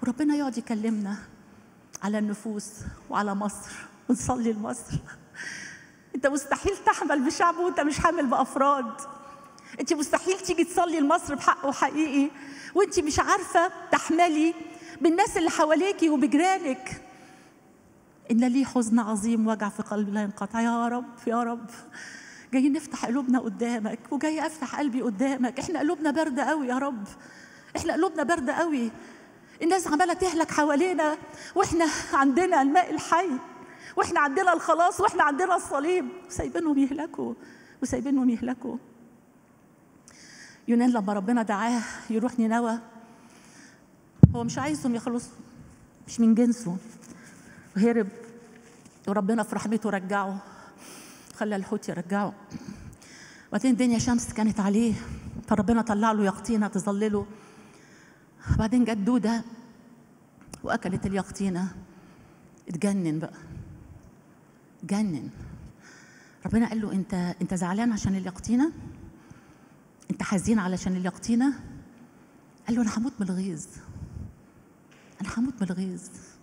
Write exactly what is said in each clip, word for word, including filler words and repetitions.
وربنا يقعد يكلمنا على النفوس وعلى مصر ونصلي لمصر. انت مستحيل تحمل بشعب وانت مش حامل بافراد. انت مستحيل تيجي تصلي لمصر بحق وحقيقي وانت مش عارفه تحملي بالناس اللي حواليكي وبجيرانك. ان لي حزن عظيم وجع في قلبي لا ينقطع. يا رب يا رب جايين نفتح قلوبنا قدامك، وجاي افتح قلبي قدامك. احنا قلوبنا بارده قوي يا رب، احنا قلوبنا بارده قوي. الناس عماله تهلك حوالينا واحنا عندنا الماء الحي، واحنا عندنا الخلاص، واحنا عندنا الصليب، وسايبينهم يهلكوا وسايبينهم يهلكوا. يونان لما ربنا دعاه يروح نينوى هو مش عايزهم يخلصوا، مش من جنسه، وهرب. وربنا في رحمته رجعه، خلى الحوت يرجعه. وبعدين الدنيا شمس كانت عليه فربنا طلع له يقطينه تظلله. بعدين جت دوده واكلت اليقطينه، اتجنن بقى، اتجنن. ربنا قال له انت انت زعلان عشان اليقطينه؟ انت حزين علشان اليقطينه؟ قال له انا هموت من الغيظ، انا هموت من الغيظ.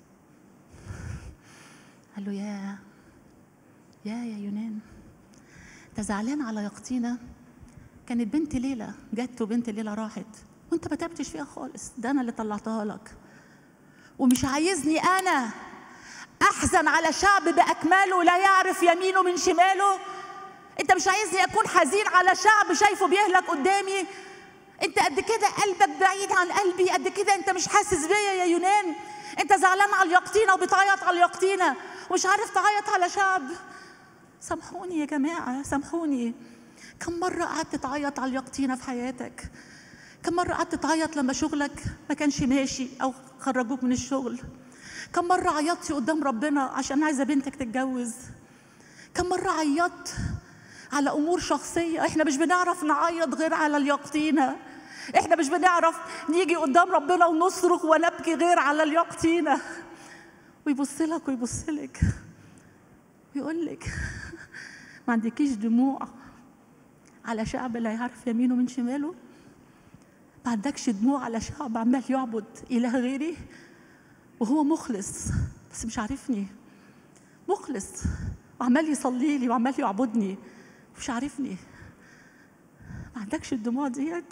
قال له يا يا يا يونان انت زعلان على يقطينه؟ كانت بنت ليلى جت وبنت ليلى راحت وانت ما تعبتش فيها خالص، ده انا اللي طلعتها لك. ومش عايزني انا احزن على شعب باكمله لا يعرف يمينه من شماله؟ انت مش عايزني اكون حزين على شعب شايفه بيهلك قدامي؟ انت قد كده قلبك بعيد عن قلبي، قد كده انت مش حاسس بيا يا يونان. انت زعلان على اليقطينه وبتعيط على اليقطينه ومش عارف تعيط على شعب. سامحوني يا جماعه، سامحوني. كم مره قعدت تعيط على اليقطينه في حياتك؟ كم مره قعدت تعيط لما شغلك ما كانش ماشي او خرجوك من الشغل؟ كم مره عيطتي قدام ربنا عشان عايزه بنتك تتجوز؟ كم مره عيطت على امور شخصيه؟ احنا مش بنعرف نعيط غير على اليقطينه. احنا مش بنعرف نيجي قدام ربنا ونصرخ ونبكي غير على اليقطينه. ويبص لك ويبص لك ويقول لك ما عندكيش دموع على شعب لا يعرف يمينه من شماله؟ ما عندكش دموع على شعب عمال يعبد اله غيري وهو مخلص بس مش عارفني؟ مخلص وعمال يصلي لي وعمال يعبدني مش عارفني. ما عندكش الدموع ديت؟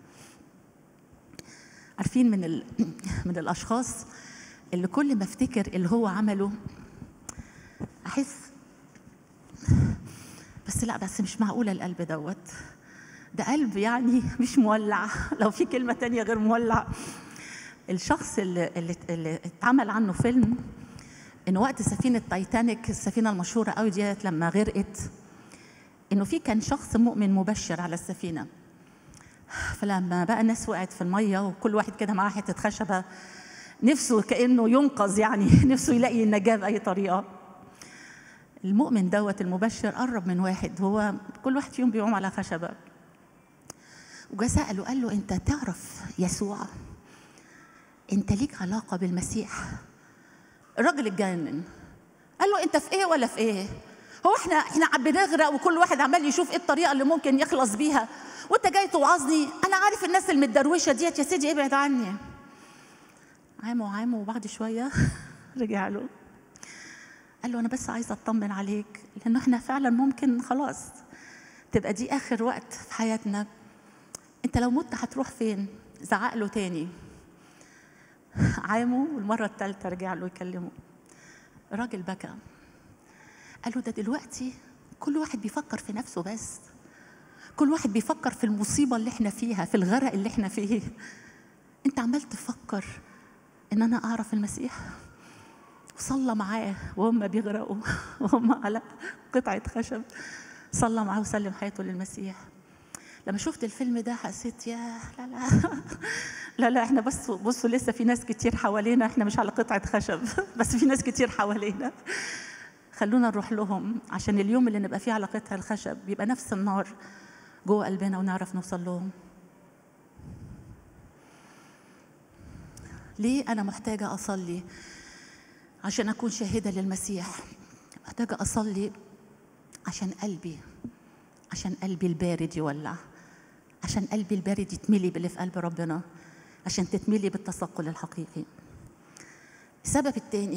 عارفين من ال... من الاشخاص اللي كل ما افتكر اللي هو عمله احس بس لا، بس مش معقوله القلب دوت، ده قلب يعني مش مولع، لو في كلمه تانية غير مولع. الشخص اللي اللي, اللي اتعمل عنه فيلم انه وقت سفينه تايتانيك، السفينه المشهوره قوي ديت لما غرقت، انه في كان شخص مؤمن مبشر على السفينه. فلما بقى الناس وقعت في الميه وكل واحد كده معاه حته خشبه نفسه كانه ينقذ، يعني نفسه يلاقي النجاه باي طريقه، المؤمن دوت المبشر قرب من واحد، هو كل واحد فيهم بيقوم على خشبه، وجا ساله قال له انت تعرف يسوع؟ انت ليك علاقه بالمسيح؟ الراجل اتجنن، قال له انت في ايه ولا في ايه؟ هو احنا احنا بنغرق وكل واحد عمال يشوف ايه الطريقه اللي ممكن يخلص بيها، وانت جاي توعظني؟ انا عارف الناس المتدروشه ديت يا سيدي، ابعد عني. عامه وعامه وبعد شويه رجع له قال له انا بس عايزه اطمن عليك، لانه احنا فعلا ممكن خلاص تبقى دي اخر وقت في حياتنا. انت لو مت هتروح فين؟ زعق له تاني. عامه والمره الثالثه رجع له يكلمه. الراجل بكى، قال له ده دلوقتي كل واحد بيفكر في نفسه بس، كل واحد بيفكر في المصيبه اللي احنا فيها، في الغرق اللي احنا فيه. انت عمال تفكر ان انا اعرف المسيح؟ وصلى معاه وهم بيغرقوا وهم على قطعه خشب، صلى معاه وسلم حياته للمسيح. لما شفت الفيلم ده حسيت يا لا لا لا لا احنا بس بصوا لسه في ناس كتير حوالينا، احنا مش على قطعه خشب بس في ناس كتير حوالينا. خلونا نروح لهم عشان اليوم اللي نبقى فيه على قطعه الخشب يبقى نفس النار جوه قلبنا ونعرف نوصل لهم. ليه انا محتاجه اصلي؟ عشان اكون شاهده للمسيح. محتاجه اصلي عشان قلبي عشان قلبي البارد يولع، عشان قلبي البارد يتملي باللي في قلب ربنا، عشان تتملي بالتثقل الحقيقي. السبب التاني،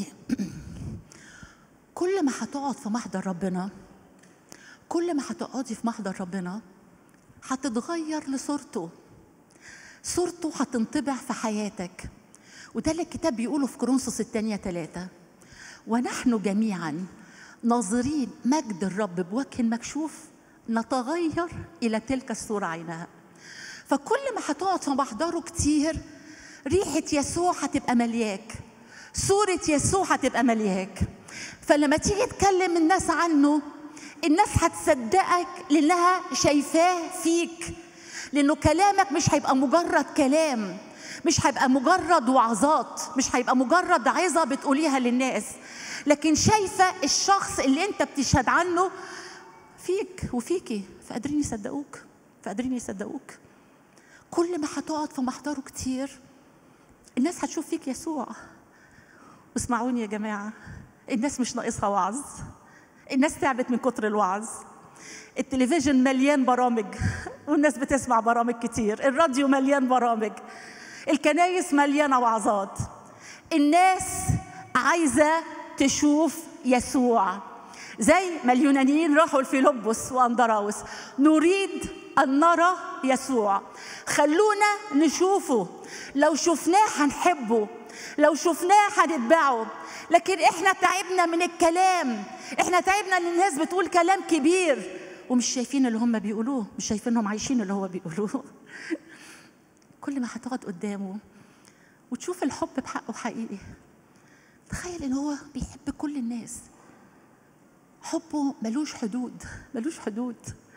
كل ما هتقعد في محضر ربنا، كل ما هتقعدي في محضر ربنا هتتغير لصورته، صورته هتنطبع في حياتك. وده اللي الكتاب بيقوله في كورنثوس الثانية ثلاثة، ونحن جميعا ناظرين مجد الرب بوجه مكشوف نتغير إلى تلك الصورة عينها. فكل ما هتقعد في محضره كتير ريحة يسوع هتبقى ملياك، صورة يسوع هتبقى ملياك. فلما تيجي تكلم الناس عنه الناس هتصدقك لأنها شايفاه فيك، لأنه كلامك مش هيبقى مجرد كلام، مش هيبقى مجرد وعظات، مش هيبقى مجرد عظة بتقوليها للناس، لكن شايفة الشخص اللي انت بتشهد عنه فيك وفيكي، فقادرين يصدقوك، فقادرين يصدقوك. كل ما هتقعد في محضره كتير الناس هتشوف فيك يسوع. واسمعوني يا جماعة، الناس مش ناقصها وعظ، الناس تعبت من كتر الوعظ. التلفزيون مليان برامج والناس بتسمع برامج كتير، الراديو مليان برامج، الكنايس مليانة وعظات. الناس عايزة تشوف يسوع، زي ما اليونانيين راحوا لفيلبس وأندراوس، نريد أن نرى يسوع، خلونا نشوفه، لو شفناه هنحبه، لو شفناه هنتبعه. لكن احنا تعبنا من الكلام، احنا تعبنا ان الناس بتقول كلام كبير ومش شايفين اللي هم بيقولوه، مش شايفينهم عايشين اللي هو بيقولوه. كل ما هتقعد قدامه وتشوف الحب بحقه حقيقي، تخيل ان هو بيحب كل الناس، حبه ملوش حدود، ملوش حدود.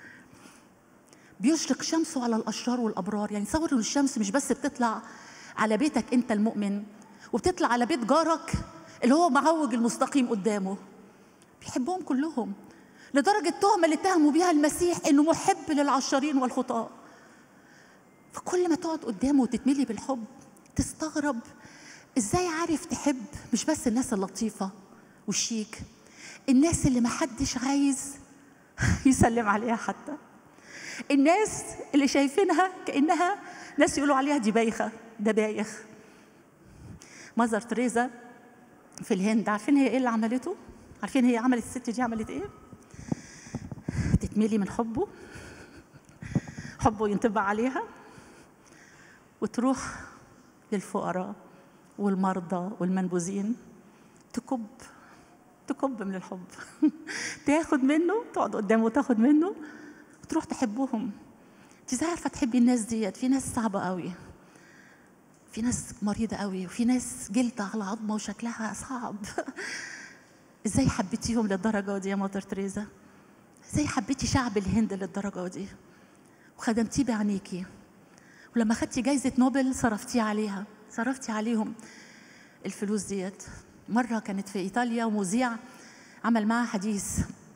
بيشرق شمسه على الاشرار والابرار. يعني تصور ان الشمس مش بس بتطلع على بيتك انت المؤمن، وبتطلع على بيت جارك اللي هو معوج المستقيم قدامه، بيحبهم كلهم، لدرجه التهمه اللي اتهموا بيها المسيح انه محب للعشارين والخطاة. فكل ما تقعد قدامه وتتملي بالحب تستغرب ازاي عارف تحب مش بس الناس اللطيفه والشيك، الناس اللي محدش عايز يسلم عليها، حتى الناس اللي شايفينها كأنها ناس يقولوا عليها دي بايخة، ده بايخ. ماذر تريزا في الهند، عارفين هي ايه اللي عملته؟ عارفين هي عملت الست دي عملت ايه؟ تتملي من حبه، حبه ينطبع عليها، وتروح للفقراء والمرضى والمنبوذين تكب تكب من الحب. تاخد منه، تقعد قدامه وتاخد منه وتروح تحبهم. انت ازاي عارفه تحبي الناس ديت؟ في ناس صعبه قوي، في ناس مريضه قوي، وفي ناس جلد على عظمه وشكلها صعب. ازاي حبيتيهم للدرجه دي يا مادر تريزا؟ ازاي حبيتي شعب الهند للدرجه دي وخدمتيه بعينيكي؟ ولما خدتي جايزه نوبل صرفتي عليها، صرفتي عليهم الفلوس ديت. مره كانت في ايطاليا ومذيع عمل معها حديث،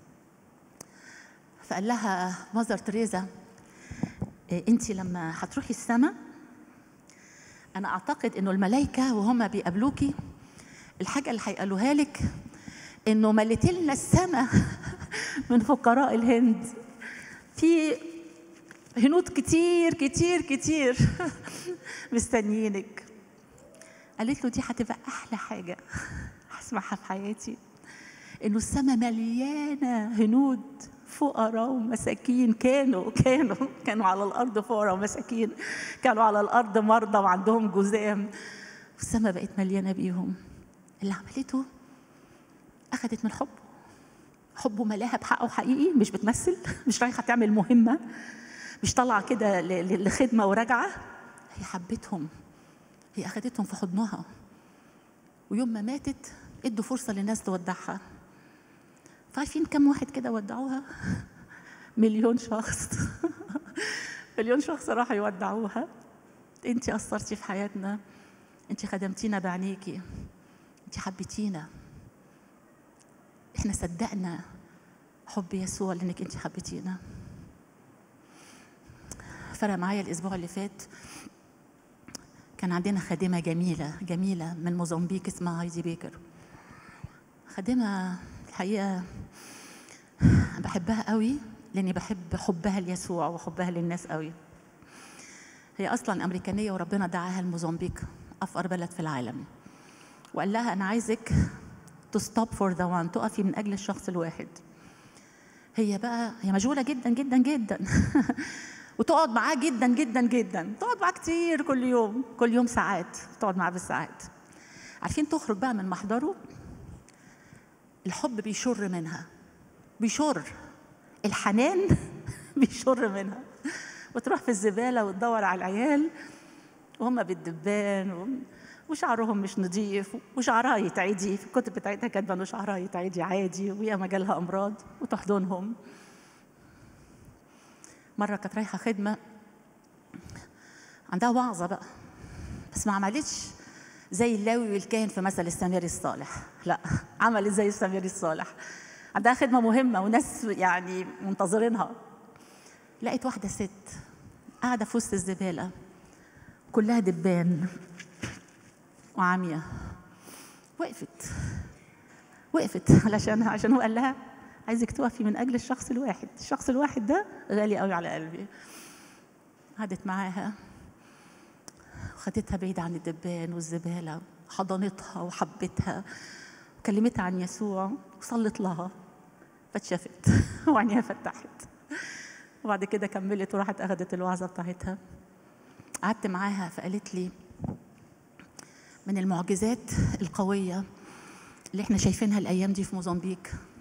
فقال لها مادر تريزا انت لما هتروحي السماء انا اعتقد انه الملائكه وهم بيقابلوكي الحاجه اللي هيقالوها لك انه مليتي لنا السماء من فقراء الهند، في هنود كتير كتير كتير مستنيينك. قالت له دي هتبقى احلى حاجه هسمعها في حياتي، انه السماء مليانه هنود فقراء ومساكين، كانوا كانوا كانوا على الارض فقراء ومساكين، كانوا على الارض مرضى وعندهم جذام، والسماء بقت مليانه بيهم. اللي عملته اخذت من حبه، حبه ملاها بحقه حقيقي، مش بتمثل، مش رايحه تعمل مهمه، مش طالعه كده لخدمه وراجعه، هي حبتهم، هي اخذتهم في حضنها. ويوم ما ماتت ادوا فرصه للناس تودعها. عارفين كم واحد كده ودعوها؟ مليون شخص. مليون شخص راحوا يودعوها. انت اثرتي في حياتنا، انت خدمتينا بعينيكي، انت حبيتينا، احنا صدقنا حب يسوع لانك انت حبيتينا. فرق معايا الاسبوع اللي فات كان عندنا خادمه جميله جميله من موزمبيق اسمها هايدي بيكر. خادمه الحقيقه بحبها قوي لاني بحب حبها ليسوع وحبها للناس قوي. هي اصلا امريكانيه وربنا دعاها لموزمبيق، افقر بلد في العالم، وقال لها أنا عايزك to stop for the one، تقفي من أجل الشخص الواحد. هي بقى هي مشغولة جدا جدا جدا وتقعد معاه جدا جدا جدا، تقعد معاه كتير كل يوم، كل يوم ساعات، تقعد معاه بالساعات. عارفين تخرج بقى من محضره، الحب بيشر منها، بيشر الحنان بيشر منها، وتروح في الزبالة وتدور على العيال وهم بالدبان وشعرهم مش نظيف وشعرها يتعدي، في الكتب بتاعتها كاتبه انه شعرها يتعدي عادي وهي ما جالها امراض، وتحضنهم. مره كانت رايحه خدمه عندها وعظه بقى، بس ما عملتش زي اللاوي والكاهن في مثل السامري الصالح، لا عملت زي السامري الصالح. عندها خدمه مهمه وناس يعني منتظرينها، لقيت واحده ست قاعده في وسط الزباله كلها دبان وعاميه، وقفت وقفت علشان عشان هو قال لها عايزك تقفي من اجل الشخص الواحد، الشخص الواحد ده غالي قوي على قلبي. قعدت معاها وخدتها بعيد عن الدبان والزباله، حضنتها وحبتها وكلمتها عن يسوع وصلت لها، فاتشافت وعينيها فتحت. وبعد كده كملت وراحت اخذت الوعظه بتاعتها. قعدت معاها فقالت لي من المعجزات القويه اللي احنا شايفينها الايام دي في موزمبيق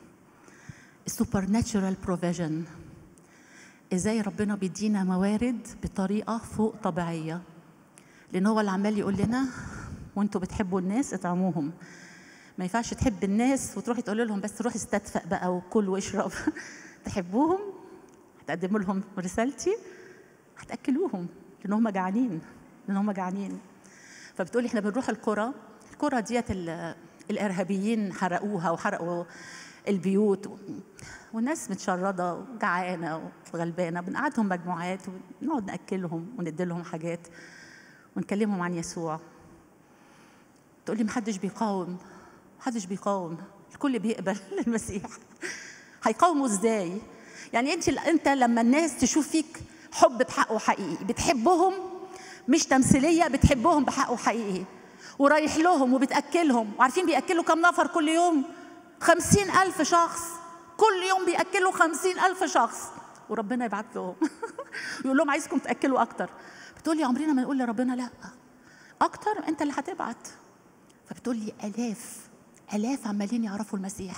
السوبر ناتشورال بروفيجن، ازاي ربنا بيدينا موارد بطريقه فوق طبيعيه، لان هو اللي عمال يقول لنا وانتوا بتحبوا الناس اطعموهم. ما ينفعش تحب الناس وتروحي تقول لهم بس روح استدفق بقى وكل واشرب تحبوهم، هتقدموا لهم رسالتي، هتاكلوهم لان هم جعانين، لان هم جعانين. فبتقولي احنا بنروح القرى، القرى ديت الارهابيين حرقوها وحرقوا البيوت والناس متشرده وجعانه وغلبانه، بنقعدهم مجموعات ونقعد ناكلهم وندي لهم حاجات ونكلمهم عن يسوع. تقولي محدش بيقاوم، محدش بيقاوم، الكل بيقبل المسيح. هيقاوموا ازاي؟ يعني انت انت لما الناس تشوف فيك حب بحقه حقيقي، بتحبهم مش تمثيليه، بتحبهم بحقه حقيقي ورايح لهم وبتاكلهم. وعارفين بياكلوا كم نفر كل يوم؟ خمسين ألف شخص كل يوم، بياكلوا خمسين ألف شخص، وربنا يبعت لهم يقول لهم عايزكم تاكلوا اكتر. بتقولي عمرنا ما نقول لربنا لا، اكتر انت اللي هتبعت. فبتقولي الاف الاف عمالين يعرفوا المسيح،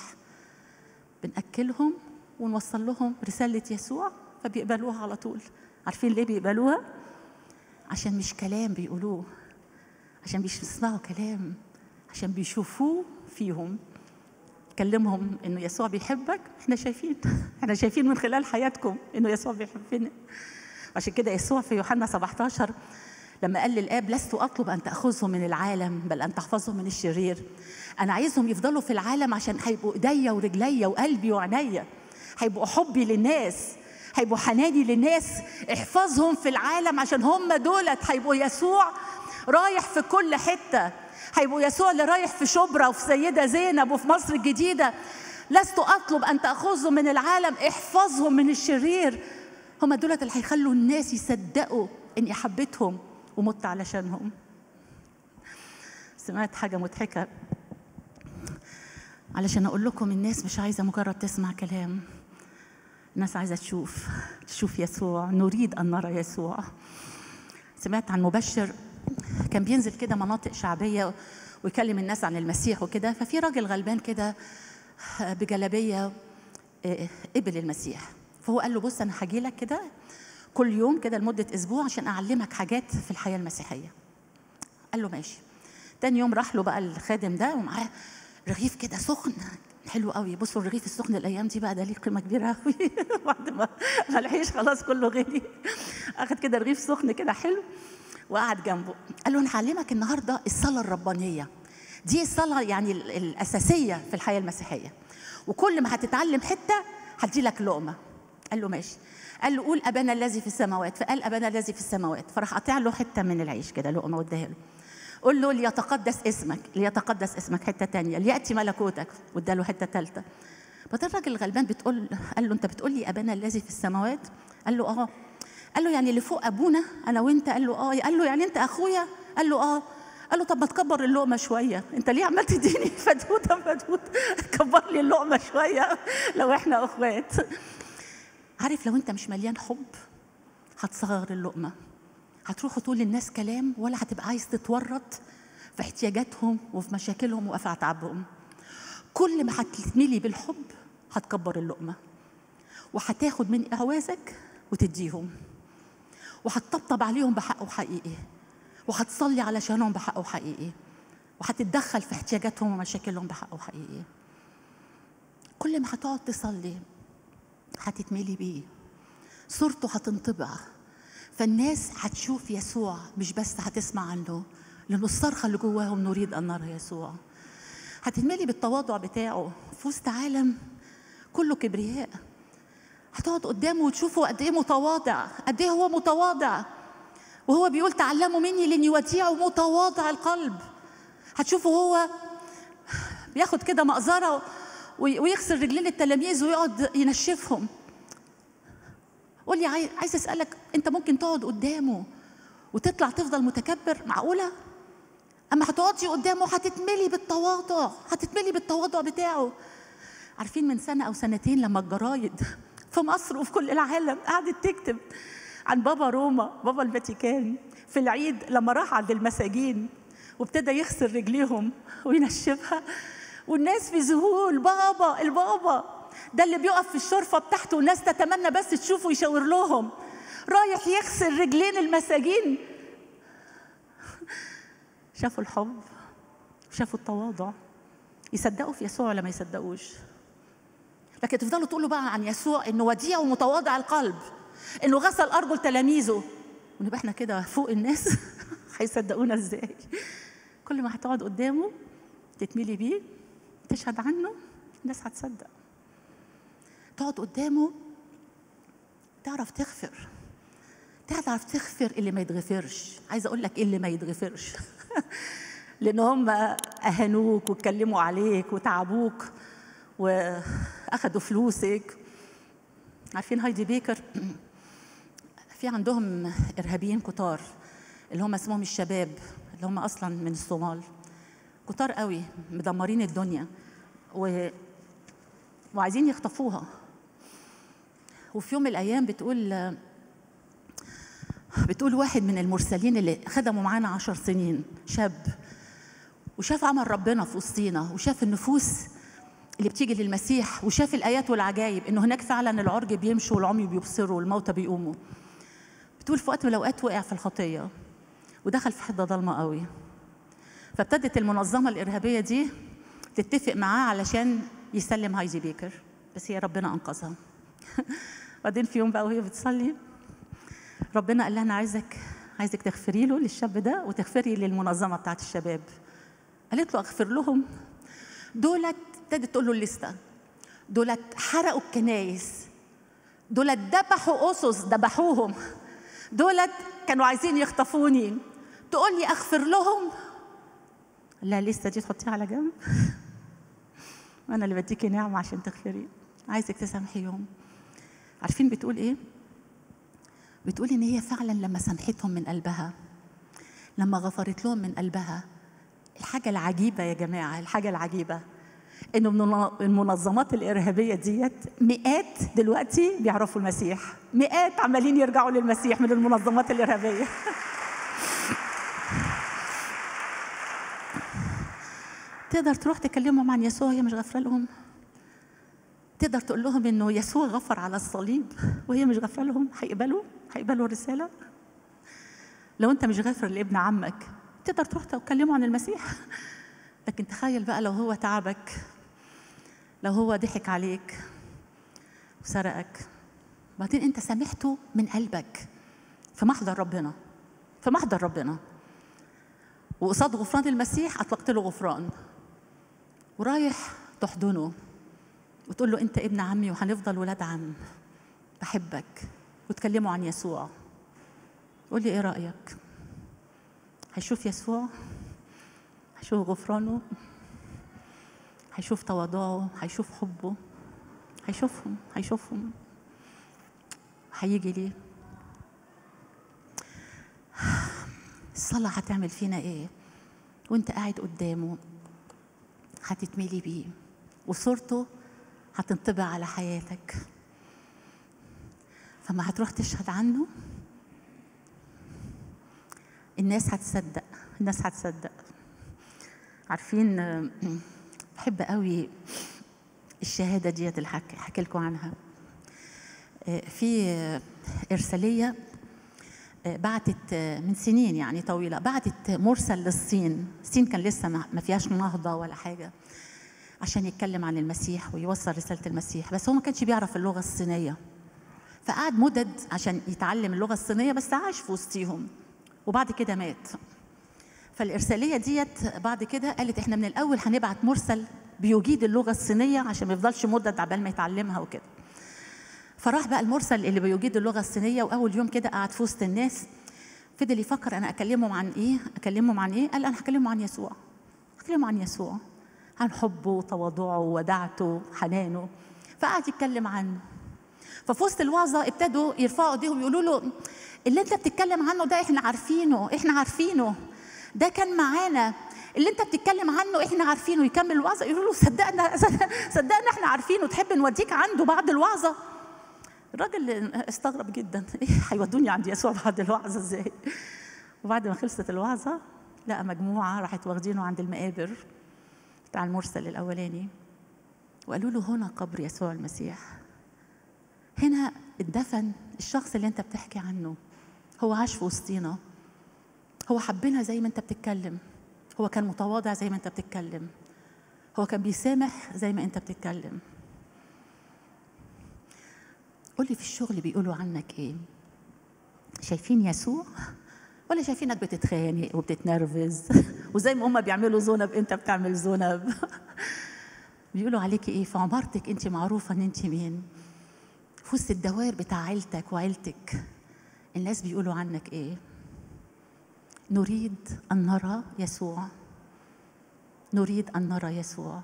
بناكلهم ونوصل لهم رساله يسوع فبيقبلوها على طول. عارفين ليه بيقبلوها؟ عشان مش كلام بيقولوه، عشان بيسمعوا كلام، عشان بيشوفوه فيهم. كلمهم انه يسوع بيحبك، احنا شايفين احنا شايفين من خلال حياتكم انه يسوع بيحبنا. عشان كده يسوع في يوحنا سبعة عشر لما قال للآب لست أطلب أن تأخذهم من العالم بل أن تحفظهم من الشرير، أنا عايزهم يفضلوا في العالم عشان هيبقوا إيديا ورجليا وقلبي وعينيا، هيبقوا حبي للناس، هيبقوا حناني للناس. احفظهم في العالم عشان هم دولت هيبقوا يسوع رايح في كل حتة، هيبقوا يسوع اللي رايح في شبرا وفي سيدة زينب وفي مصر الجديدة. لست أطلب أن تأخذهم من العالم، احفظهم من الشرير. هم دولت اللي هيخلوا الناس يصدقوا إني حبيتهم ومت علشانهم. سمعت حاجة مضحكة علشان أقول لكم الناس مش عايزة مجرد تسمع كلام، الناس عايزة تشوف تشوف يسوع، نريد أن نرى يسوع. سمعت عن مبشر كان بينزل كده مناطق شعبية ويكلم الناس عن المسيح وكده، ففي راجل غلبان كده بجلابية قبل المسيح، فهو قال له بص أنا هاجي لك كده كل يوم كده لمدة أسبوع عشان أعلمك حاجات في الحياة المسيحية. قال له ماشي. تاني يوم راح له بقى الخادم ده ومعاه رغيف كده سخن حلو قوي. بصوا الرغيف السخن الأيام دي بقى ده ليه قيمة كبيرة قوي بعد ما العيش خلاص كله غالي. أخد كده رغيف سخن كده حلو وقعد جنبه. قال له أنا هعلمك النهارده الصلاة الربانية، دي الصلاة يعني الأساسية في الحياة المسيحية، وكل ما هتتعلم حتة هدي لك لقمة. قال له ماشي. قال له قول أبانا الذي في السماوات، فقال أبانا الذي في السماوات، فراح قاطع له حتة من العيش كده لقمة واداها له. قول له ليتقدس اسمك، ليتقدس اسمك حتة تانية، ليأتي ملكوتك، واداله حتة تالتة. بعدين الراجل الغلبان بتقول قال له أنت بتقول لي أبانا الذي في السماوات؟ قال له آه. قال له يعني اللي فوق أبونا أنا وأنت؟ قال له آه. قال له يعني أنت أخويا؟ قال له آه. قال له طب ما تكبر اللقمه شويه، انت ليه عمال تديني فتوته فتوته؟ كبر لي اللقمه شويه لو احنا اخوات. عارف لو انت مش مليان حب هتصغر اللقمه، هتروح تقول للناس كلام ولا هتبقى عايز تتورط في احتياجاتهم وفي مشاكلهم وفي اتعابهم. كل ما هتملي بالحب هتكبر اللقمه، وهتاخد من اعوازك وتديهم، وهتطبطب عليهم بحق حقيقي، وهتصلي علشانهم بحق حقيقي، وهتتدخل في احتياجاتهم ومشاكلهم بحق حقيقي. كل ما هتقعد تصلي هتتملي بيه، صورته هتنطبع، فالناس هتشوف يسوع، مش بس هتسمع عنه، لأنه الصرخة اللي جواهم نريد أن نرى يسوع. هتتملي بالتواضع بتاعه في وسط عالم كله كبرياء. هتقعد قدامه وتشوفه قد ايه متواضع، قد ايه هو متواضع، وهو بيقول تعلموا مني لاني وديع ومتواضع القلب. هتشوفه هو بياخد كده مقذره ويغسل رجلين التلاميذ ويقعد ينشفهم. قول لي عايز اسالك، انت ممكن تقعد قدامه وتطلع تفضل متكبر؟ معقوله؟ اما هتقعدي قدامه هتتملي بالتواضع، هتتملي بالتواضع بتاعه. عارفين من سنه او سنتين لما الجرايد في مصر وفي كل العالم قعدت تكتب عن بابا روما، بابا الفاتيكان، في العيد لما راح عند المساجين وابتدى يغسل رجليهم وينشفها، والناس في ذهول، بابا البابا ده اللي بيقف في الشرفه بتاعته والناس تتمنى بس تشوفه يشاور لهم، رايح يغسل رجلين المساجين. شافوا الحب، شافوا التواضع، يصدقوا في يسوع ولا ما يصدقوش؟ لكن تفضلوا تقولوا بقى عن يسوع انه وديع ومتواضع القلب، انه غسل ارجل تلاميذه، ونبقى احنا كده فوق الناس. هيصدقونا ازاي؟ كل ما هتقعد قدامه تتملي بيه، تشهد عنه، الناس هتصدق. تقعد قدامه تعرف تغفر، تعرف تغفر اللي ما يتغفرش. عايزه اقول لك ايه اللي ما يتغفرش؟ لان هم اهانوك واتكلموا عليك وتعبوك واخدوا فلوسك. عارفين هايدي بيكر؟ في عندهم ارهابيين كتار اللي هم اسمهم الشباب، اللي هم اصلا من الصومال، كتار قوي مدمرين الدنيا و... وعايزين يخطفوها. وفي يوم من الايام بتقول بتقول واحد من المرسلين اللي خدموا معانا عشر سنين، شاب، وشاف عمل ربنا في وسطينا، وشاف النفوس اللي بتيجي للمسيح، وشاف الآيات والعجائب، إنه هناك فعلا العرج بيمشوا والعمي بيبصروا والموتى بيقوموا. بتقول في وقت من الأوقات وقع في الخطية ودخل في حتة ضلمة قوي، فابتدت المنظمة الإرهابية دي تتفق معاه علشان يسلم هايدي بيكر، بس هي ربنا أنقذها. بعدين في يوم بقى وهي بتصلي ربنا قال لها أنا عايزك عايزك تغفري له، للشاب ده، وتغفري للمنظمة بتاعت الشباب. قالت له أغفر لهم؟ دولت، ابتدت تقول له الليسته، دولت حرقوا الكنايس، دولت ذبحوا اسس، ذبحوهم، دولت كانوا عايزين يخطفوني، تقول لي اغفر لهم؟ لا، لسه دي تحطيها على جنب. وانا اللي بديكي نعمه عشان تغفري، عايزك تسامحيهم. عارفين بتقول ايه؟ بتقول ان هي فعلا لما سامحتهم من قلبها، لما غفرت لهم من قلبها، الحاجه العجيبه يا جماعه، الحاجه العجيبه انه من المنظمات الارهابيه ديت مئات دلوقتي بيعرفوا المسيح، مئات عمالين يرجعوا للمسيح من المنظمات الارهابيه. تقدر تروح تكلمهم عن يسوع هي مش غافره لهم؟ تقدر تقول لهم انه يسوع غفر على الصليب وهي مش غافره لهم؟ هيقبلوا؟ هيقبلوا الرساله؟ لو انت مش غافر لابن عمك تقدر تروح تكلمه عن المسيح؟ لكن تخيل بقى لو هو تعبك، لو هو ضحك عليك وسرقك، بعدين انت سامحته من قلبك في محضر ربنا، في محضر ربنا، وقصاد غفران المسيح اطلقت له غفران، ورايح تحضنه وتقول له انت ابن عمي وهنفضل ولاد عم، بحبك، وتكلموا عن يسوع. قول لي ايه رايك؟ هيشوف يسوع، هيشوف غفرانه، هيشوف تواضعه، هيشوف حبه، هيشوفهم هيشوفهم هيجي ليه؟ الصلاة هتعمل فينا ايه؟ وانت قاعد قدامه هتتملي بيه، وصورته هتنطبع على حياتك. فما هتروح تشهد عنه، الناس هتصدق، الناس هتصدق. عارفين، بحب قوي الشهاده ديت اللي هحكي لكم عنها. في ارساليه بعتت من سنين يعني طويله، بعتت مرسل للصين. الصين كان لسه ما فيهاش نهضه ولا حاجه، عشان يتكلم عن المسيح ويوصل رساله المسيح، بس هو ما كانش بيعرف اللغه الصينيه، فقعد مدد عشان يتعلم اللغه الصينيه، بس عاش في وسطيهم وبعد كده مات. فالارساليه ديت بعد كده قالت احنا من الاول هنبعت مرسل بيجيد اللغه الصينيه عشان ما يفضلش مدد عبال ما يتعلمها وكده. فراح بقى المرسل اللي بيجيد اللغه الصينيه، واول يوم كده قعد في وسط الناس، فضل يفكر انا اكلمهم عن ايه؟ اكلمهم عن ايه؟ قال انا هكلمهم عن يسوع. هكلمهم عن يسوع، عن حبه وتواضعه ووداعته وحنانه. فقعد يتكلم عنه. ففي وسط الوعظه ابتدوا يرفعوا ايديهم يقولوا له اللي انت بتتكلم عنه ده احنا عارفينه، احنا عارفينه، ده كان معانا، اللي انت بتتكلم عنه احنا عارفينه. يكمل الوعظه يقولوا له صدقنا صدقنا احنا عارفينه، تحب نوديك عنده بعد الوعظه؟ الراجل استغرب جدا، ايه هيودوني عند يسوع بعد الوعظه ازاي؟ وبعد ما خلصت الوعظه لقى مجموعه راحت واخدينه عند المقابر بتاع المرسل الاولاني، وقالوا له هنا قبر يسوع المسيح، هنا اتدفن الشخص اللي انت بتحكي عنه، هو عاش في وسطينا، هو حبنا زي ما انت بتتكلم، هو كان متواضع زي ما انت بتتكلم، هو كان بيسامح زي ما انت بتتكلم. قولي في الشغل بيقولوا عنك ايه؟ شايفين يسوع ولا شايفينك بتتخانق وبتتنرفز وزي ما هم بيعملوا ذنب انت بتعمل ذنب؟ بيقولوا عليكي ايه؟ في عمارتك انت معروفه ان انت مين؟ في وسط الدوائر بتاع عيلتك وعيلتك الناس بيقولوا عنك ايه؟ نريد ان نرى يسوع، نريد ان نرى يسوع.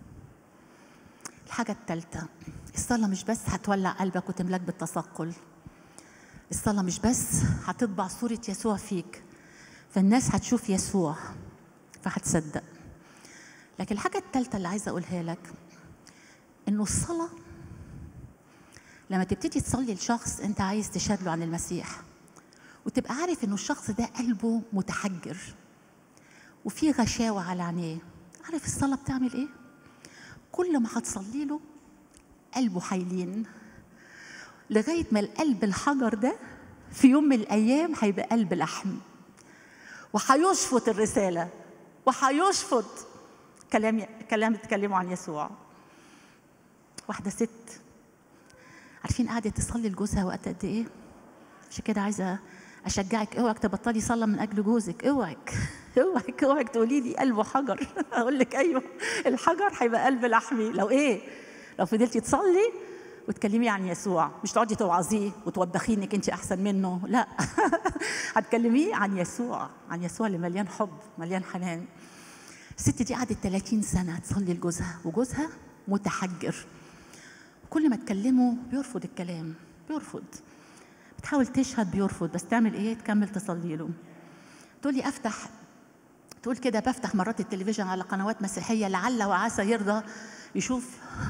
الحاجه الثالثه، الصلاه مش بس هتولع قلبك وتملاك بالتثقل، الصلاه مش بس هتطبع صوره يسوع فيك فالناس هتشوف يسوع فهتصدق، لكن الحاجه الثالثه اللي عايزه اقولها لك انه الصلاه لما تبتدي تصلي لشخص انت عايز تشهد له عن المسيح وتبقى عارف انه الشخص ده قلبه متحجر وفي غشاوه على عينيه، عارف الصلاه بتعمل ايه؟ كل ما هتصلي له قلبه هيلين لغايه ما القلب الحجر ده في يوم من الايام هيبقى قلب لحم، وهيشفط الرساله وهيشفط كلام كلام تكلموا عن يسوع. واحده ست عارفين قعدت تصلي لجوزها وقت قد ايه؟ عشان كده عايزه اشجعك، اوعك تبطلي صلاه من اجل جوزك، اوعك اوعك اوعك تقولي لي قلبه حجر. اقول لك ايوه، الحجر هيبقى قلب لحمي لو ايه؟ لو فضلتي تصلي وتكلمي عن يسوع، مش تقعدي توعظيه وتوبخيه انك انت احسن منه، لا هتكلميه عن يسوع، عن يسوع اللي مليان حب مليان حنان. الست دي قعدت ثلاثين سنه تصلي لجوزها وجوزها متحجر، كل ما تكلمه بيرفض الكلام، بيرفض، بتحاول تشهد بيرفض، بس تعمل ايه؟ تكمل تصلي له. تقولي افتح، تقول كده بفتح مرات التلفزيون على قنوات مسيحيه لعل وعسى يرضى يشوف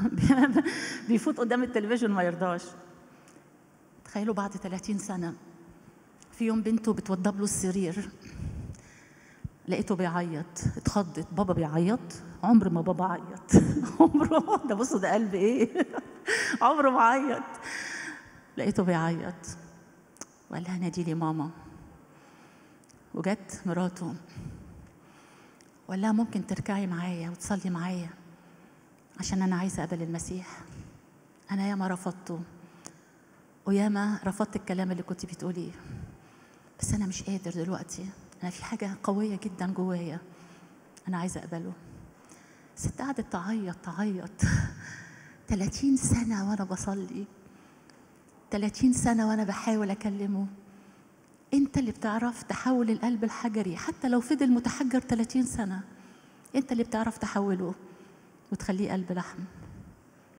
بيفوت قدام التلفزيون ما يرضاش. تخيلوا بعد ثلاثين سنه في يوم بنته بتوضب له السرير لقيته بيعيط، اتخضت، بابا بيعيط؟ عمر ما بابا عيط عمره، ده بصوا ده قلب ايه عمره ما عيط. لقيته بيعيط وقال لها نادي لي ماما، وجت مراته وقال لها ممكن تركعي معايا وتصلي معايا عشان انا عايزه اقبل المسيح، انا ياما رفضته وياما رفضت الكلام اللي كنت بتقوليه، بس انا مش قادر دلوقتي، انا في حاجه قويه جدا جوايا انا عايزه اقبله. الست قعدت تعيط تعيط ثلاثين سنه وانا بصلي، ثلاثين سنه وانا بحاول اكلمه. انت اللي بتعرف تحول القلب الحجري حتى لو فضل متحجر ثلاثين سنه، انت اللي بتعرف تحوله وتخليه قلب لحم.